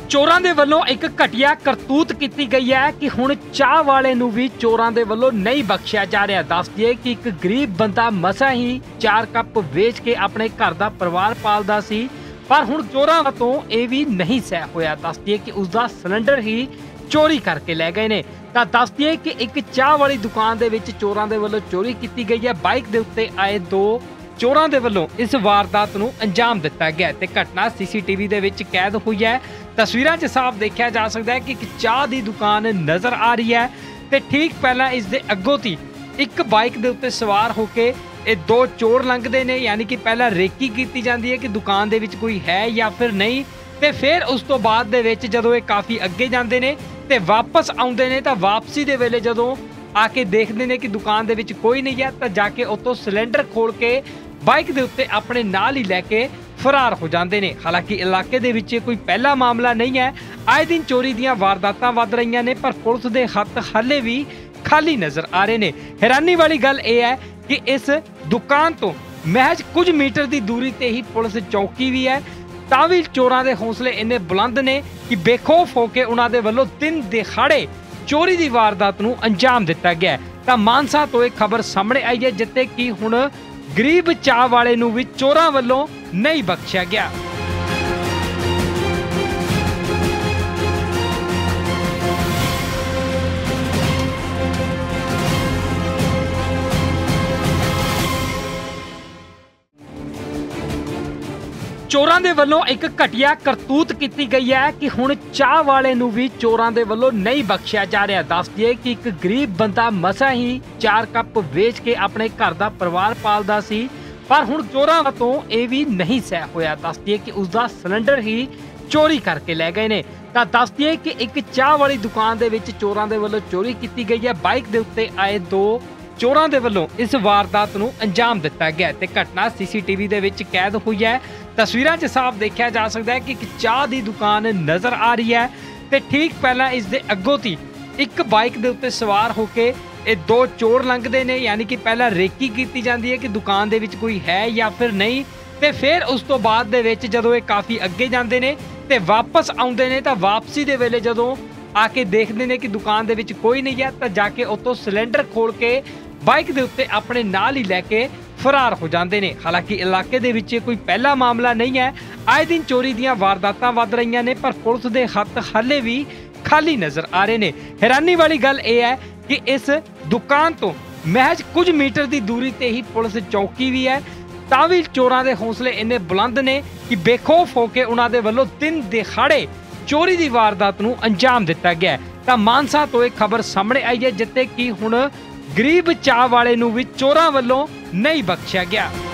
ਚੋਰਾਂ ਦੇ ਵੱਲੋਂ ਇੱਕ ਘਟੀਆ ਕਰਤੂਤ ਕੀਤੀ ਗਈ ਹੈ ਕਿ ਹੁਣ ਚਾਹ ਵਾਲੇ ਨੂੰ ਵੀ ਚੋਰਾਂ ਦੇ ਵੱਲੋਂ ਨਹੀਂ ਬਖਸ਼ਿਆ ਜਾ ਰਿਹਾ। ਦੱਸ ਦਈਏ ਕਿ ਇੱਕ ਗਰੀਬ ਬੰਦਾ ਮਸਾਂ ਹੀ 4 ਕੱਪ ਵੇਚ ਕੇ ਆਪਣੇ ਘਰ ਦਾ ਪਰਿਵਾਰ ਪਾਲਦਾ ਸੀ, ਪਰ ਹੁਣ ਚੋਰਾਂ ਤੋਂ ਇਹ ਵੀ ਨਹੀਂ ਸਹਿ ਹੋਇਆ। ਦੱਸ ਦਈਏ ਕਿ ਉਸ ਦਾ ਸਿਲੰਡਰ ਹੀ ਚੋਰੀ ਕਰਕੇ ਲੈ ਗਏ ਨੇ। ਤਾਂ ਦੱਸ ਦਈਏ ਕਿ ਇੱਕ ਚਾਹ ਵਾਲੀ ਦੁਕਾਨ ਦੇ ਵਿੱਚ ਚੋਰਾਂ ਦੇ ਵੱਲੋਂ ਚੋਰੀ ਕੀਤੀ ਗਈ ਹੈ। ਬਾਈਕ ਦੇ ਉੱਤੇ ਆਏ 2 ਚੋਰਾਂ ਦੇ ਵੱਲੋਂ ਇਸ ਵਾਰਦਾਤ ਨੂੰ ਅੰਜਾਮ ਦਿੱਤਾ ਗਿਆ ਤੇ ਘਟਨਾ ਸੀਸੀਟੀਵੀ ਦੇ ਵਿੱਚ ਕੈਦ ਹੋਈ ਹੈ। ਤਸਵੀਰਾਂ 'ਚ ਸਾਫ਼ ਦੇਖਿਆ ਜਾ ਸਕਦਾ ਹੈ ਕਿ ਇੱਕ ਚਾਹ ਦੀ ਦੁਕਾਨ ਨਜ਼ਰ ਆ ਰਹੀ ਹੈ ਤੇ ਠੀਕ ਪਹਿਲਾਂ ਇਸ ਦੇ ਅੱਗੋਂ ਦੀ ਇੱਕ ਬਾਈਕ ਦੇ ਉੱਤੇ ਸਵਾਰ ਹੋ ਕੇ ਇਹ 2 ਚੋਰ ਲੰਘਦੇ ਨੇ। ਯਾਨੀ ਕਿ ਪਹਿਲਾਂ ਰੇਕੀ ਕੀਤੀ ਜਾਂਦੀ ਹੈ ਕਿ ਦੁਕਾਨ ਦੇ ਵਿੱਚ ਕੋਈ ਹੈ ਜਾਂ ਫਿਰ ਨਹੀਂ, ਤੇ ਫਿਰ ਉਸ ਤੋਂ ਬਾਅਦ ਦੇ ਵਿੱਚ ਜਦੋਂ ਇਹ ਕਾਫੀ ਅੱਗੇ ਜਾਂਦੇ ਨੇ ਤੇ ਵਾਪਸ ਆਉਂਦੇ ਨੇ ਤਾਂ ਵਾਪਸੀ ਦੇ ਵੇਲੇ ਜਦੋਂ ਆ ਕੇ ਦੇਖਦੇ ਨੇ ਕਿ ਦੁਕਾਨ ਦੇ ਵਿੱਚ ਕੋਈ ਨਹੀਂ ਹੈ ਤਾਂ ਜਾ ਕੇ ਉੱਥੋਂ ਸਿਲੰਡਰ ਖੋਲ ਕੇ ਬਾਈਕ ਦੇ ਉੱਤੇ ਆਪਣੇ ਨਾਲ ਹੀ ਲੈ ਕੇ ਫਰਾਰ ਹੋ ਜਾਂਦੇ ਨੇ। ਹਾਲਾਂਕਿ ਇਲਾਕੇ ਦੇ ਵਿੱਚ ਕੋਈ ਪਹਿਲਾ ਮਾਮਲਾ ਨਹੀਂ ਹੈ, ਆਏ ਦਿਨ ਚੋਰੀ ਦੀਆਂ ਵਾਰਦਾਤਾਂ ਵੱਧ ਰਹੀਆਂ ਨੇ, ਪਰ ਪੁਲਿਸ ਦੇ ਹੱਥ ਹਾਲੇ ਵੀ ਖਾਲੀ ਨਜ਼ਰ ਆ ਰਹੇ ਨੇ। ਹੈਰਾਨੀ ਵਾਲੀ ਗੱਲ ਇਹ ਹੈ ਕਿ ਇਸ ਦੁਕਾਨ ਤੋਂ ਮਹਿਜ ਕੁਝ ਮੀਟਰ ਦੀ ਦੂਰੀ ਤੇ ਹੀ ਪੁਲਿਸ ਚੌਕੀ ਵੀ ਹੈ, ਤਾਂ ਵੀ ਚੋਰਾਂ ਦੇ ਹੌਸਲੇ ਇੰਨੇ ਬੁਲੰਦ ਨੇ ਕਿ ਬੇਖੌਫ ਹੋ ਕੇ ਉਹਨਾਂ ਦੇ ਵੱਲੋਂ ਦਿਨ ਦਿਹਾੜੇ ਚੋਰੀ ਦੀ ਵਾਰਦਾਤ ਨੂੰ ਅੰਜਾਮ ਦਿੱਤਾ ਗਿਆ। ਤਾਂ ਮਾਨਸਾ ਤੋਂ ਇਹ ਖਬਰ ਸਾਹਮਣੇ ਆਈ ਹੈ ਜਿੱਥੇ ਕਿ ਹੁਣ ਗਰੀਬ ਚਾਹ ਵਾਲੇ ਨੂੰ ਵੀ ਚੋਰਾਂ ਵੱਲੋਂ ਨਹੀਂ ਬਖਸ਼ਿਆ ਗਿਆ। ਚੋਰਾਂ ਦੇ ਵੱਲੋਂ ਇੱਕ ਘਟੀਆ ਕਰਤੂਤ ਕੀਤੀ ਗਈ ਹੈ ਕਿ ਹੁਣ ਚਾਹ ਵਾਲੇ ਨੂੰ ਵੀ ਚੋਰਾਂ ਦੇ ਵੱਲੋਂ ਨਹੀਂ ਬਖਸ਼ਿਆ ਜਾ ਰਿਹਾ। ਦੱਸ ਦਈਏ ਕਿ ਇੱਕ ਗਰੀਬ ਬੰਦਾ ਮਸਾਂ ਹੀ 4 ਕੱਪ ਵੇਚ ਕੇ ਆਪਣੇ ਘਰ ਦਾ ਪਰਿਵਾਰ ਪਾਲਦਾ ਸੀ, ਪਰ ਹੁਣ ਚੋਰਾਂ ਤੋਂ ਇਹ ਵੀ ਨਹੀਂ ਸਹਿ ਹੋਇਆ। ਦੱਸ ਦਈਏ ਕਿ ਉਸ ਦਾ ਸਿਲੰਡਰ ਹੀ ਚੋਰੀ ਕਰਕੇ ਲੈ ਗਏ ਨੇ। ਤਾਂ ਦੱਸ ਦਈਏ ਕਿ ਇੱਕ ਚਾਹ ਵਾਲੀ ਦੁਕਾਨ ਦੇ ਵਿੱਚ ਚੋਰਾਂ ਦੇ ਵੱਲੋਂ ਚੋਰੀ ਕੀਤੀ ਗਈ ਹੈ। ਬਾਈਕ ਦੇ ਉੱਤੇ ਆਏ 2 ਚੋਰਾਂ ਦੇ ਵੱਲੋਂ ਇਸ ਵਾਰਦਾਤ ਨੂੰ ਅੰਜਾਮ ਦਿੱਤਾ ਗਿਆ ਤੇ ਘਟਨਾ ਸੀਸੀਟੀਵੀ ਦੇ ਵਿੱਚ ਕੈਦ ਹੋਈ ਹੈ। ਤਸਵੀਰਾਂ 'ਚ ਸਾਫ਼ ਦੇਖਿਆ ਜਾ ਸਕਦਾ ਹੈ ਕਿ ਇੱਕ ਚਾਹ ਦੀ ਦੁਕਾਨ ਨਜ਼ਰ ਆ ਰਹੀ ਹੈ ਤੇ ਠੀਕ ਪਹਿਲਾਂ ਇਸ ਦੇ ਅੱਗੋਂ ਦੀ ਇੱਕ ਬਾਈਕ ਦੇ ਉੱਤੇ ਸਵਾਰ ਹੋ ਕੇ ਇਹ 2 ਚੋਰ ਲੰਘਦੇ ਨੇ। ਯਾਨੀ ਕਿ ਪਹਿਲਾਂ ਰੇਕੀ ਕੀਤੀ ਜਾਂਦੀ ਹੈ ਕਿ ਦੁਕਾਨ ਦੇ ਵਿੱਚ ਕੋਈ ਹੈ ਜਾਂ ਫਿਰ ਨਹੀਂ, ਤੇ ਫਿਰ ਉਸ ਤੋਂ ਬਾਅਦ ਦੇ ਵਿੱਚ ਜਦੋਂ ਇਹ ਕਾਫੀ ਅੱਗੇ ਜਾਂਦੇ ਨੇ ਤੇ ਵਾਪਸ ਆਉਂਦੇ ਨੇ ਤਾਂ ਵਾਪਸੀ ਦੇ ਵੇਲੇ ਜਦੋਂ ਆ ਕੇ ਦੇਖਦੇ ਨੇ ਕਿ ਦੁਕਾਨ ਦੇ ਵਿੱਚ ਕੋਈ ਨਹੀਂ ਹੈ ਤਾਂ ਜਾ ਕੇ ਉੱਥੋਂ ਸਿਲੰਡਰ ਖੋਲ ਕੇ ਬਾਈਕ ਦੇ ਉੱਤੇ ਆਪਣੇ ਨਾਲ ਹੀ ਲੈ ਕੇ ਫਰਾਰ ਹੋ ਜਾਂਦੇ ਨੇ। ਹਾਲਾਂਕਿ ਇਲਾਕੇ ਦੇ ਵਿੱਚ ਕੋਈ ਪਹਿਲਾ ਮਾਮਲਾ ਨਹੀਂ ਹੈ, ਆਏ ਦਿਨ ਚੋਰੀ ਦੀਆਂ ਵਾਰਦਾਤਾਂ ਵੱਧ ਰਹੀਆਂ ਨੇ, ਪਰ ਪੁਲਿਸ ਦੇ ਹੱਥ ਹਾਲੇ ਵੀ ਖਾਲੀ ਨਜ਼ਰ ਆ ਰਹੇ ਨੇ। ਹੈਰਾਨੀ ਵਾਲੀ ਗੱਲ ਇਹ ਹੈ ਕਿ ਇਸ ਦੁਕਾਨ ਤੋਂ ਮਹਿਜ ਕੁਝ ਮੀਟਰ ਦੀ ਦੂਰੀ ਤੇ ਹੀ ਪੁਲਿਸ ਚੌਕੀ ਵੀ ਹੈ, ਤਾਂ ਵੀ ਚੋਰਾਂ ਦੇ ਹੌਸਲੇ ਇੰਨੇ ਬੁਲੰਦ ਨੇ ਕਿ ਬੇਖੌਫ ਹੋ ਕੇ ਉਹਨਾਂ ਦੇ ਵੱਲੋਂ ਦਿਨ ਦਿਹਾੜੇ ਚੋਰੀ ਦੀ ਵਾਰਦਾਤ ਨੂੰ ਅੰਜਾਮ ਦਿੱਤਾ ਗਿਆ। ਤਾਂ ਮਾਨਸਾ ਤੋਂ ਇਹ ਖਬਰ ਸਾਹਮਣੇ ਆਈ ਹੈ ਜਿੱਥੇ ਕਿ ਹੁਣ ਗਰੀਬ ਚਾਹ ਵਾਲੇ ਨੂੰ ਵੀ ਚੋਰਾਂ ਵੱਲੋਂ ਨਹੀਂ ਬਖਸ਼ਿਆ ਗਿਆ।